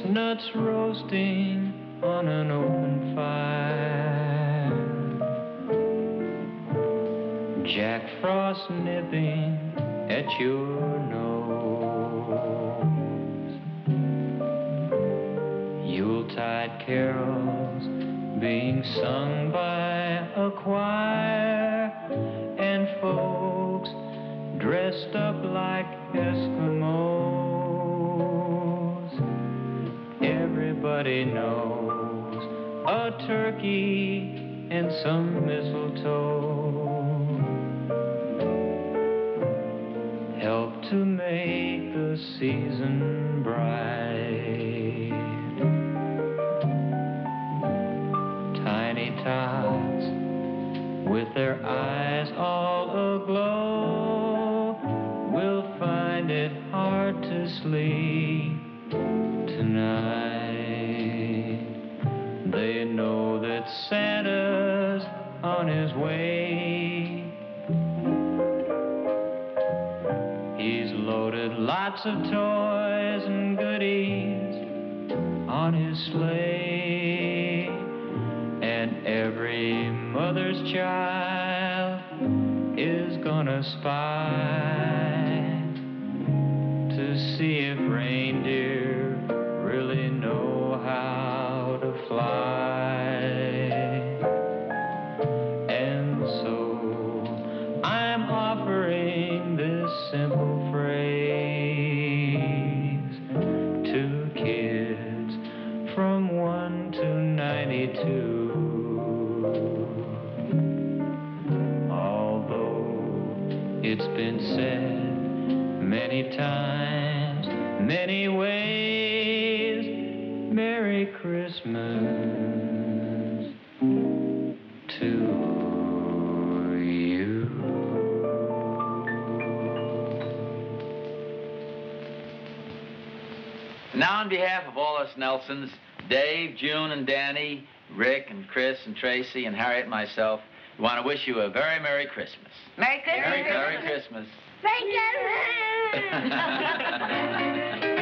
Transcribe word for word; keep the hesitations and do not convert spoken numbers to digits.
chestnuts roasting on an open fire, Jack Frost nipping at your nose, Yuletide carols being sung by a choir, and folks dressed up like Eskimos. Everybody knows a turkey and some mistletoe help to make the season bright. Tiny tots with their eyes all aglow will find it hard to sleep tonight. They know that Santa's on his way. He's loaded lots of toys and goodies on his sleigh, and every mother's child is gonna spy to see if reindeer really know how to fly. And so I'm offering this simple phrase to kids from one to ninety-two. It's been said many times, many ways, Merry Christmas to you. Now, on behalf of all us Nelsons, Dave, June, and Danny, Rick, and Chris, and Tracy, and Harriet, and myself, we want to wish you a very Merry Christmas. Merry Christmas. Merry, Merry Christmas. Merry Christmas.